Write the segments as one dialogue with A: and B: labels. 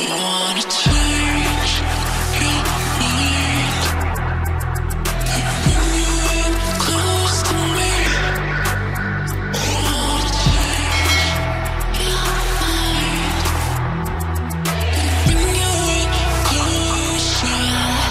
A: wanna change your mind. Bring you in close to me. Wanna change your mind. Bring you in closer.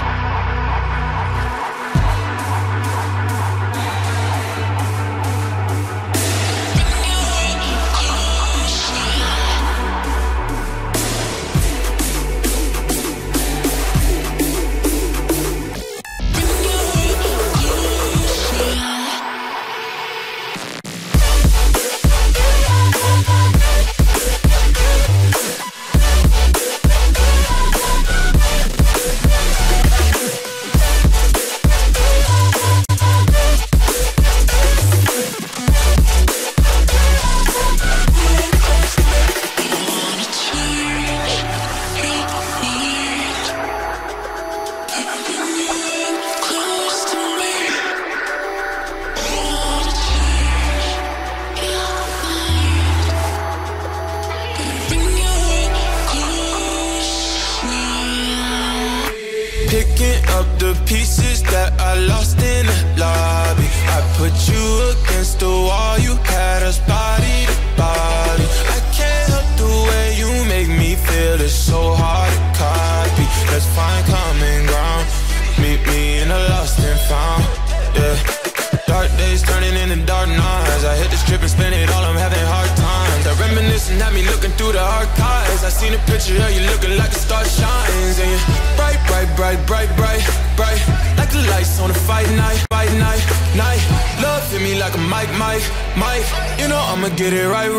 B: Picking up the pieces that I lost in the lobby. I put you against the wall, you had us body to body. I can't help the way you make me feel, it's so hard to copy. Let's find common ground, meet me in the lost and found, yeah. Dark days turning into dark nights. I hit the strip and spend it all, I'm having hard times. That reminiscing had me looking through the archives. I seen a picture of you looking like a star shines. And you're bright, bright, bright, bright, bright, bright, like the lights on a fight night, night. Love hit me like a mic. You know I'ma get it right.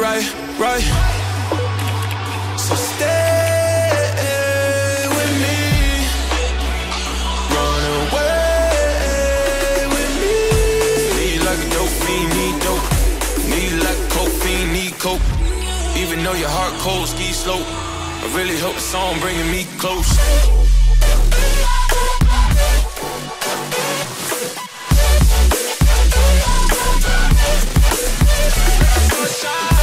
B: So stay with me, run away with me. Need like a dope fiend, need dope. Need like a coke fiend, need coke. Even though your heart cold, ski slope, I really hope the song bringing me close. Sunshine.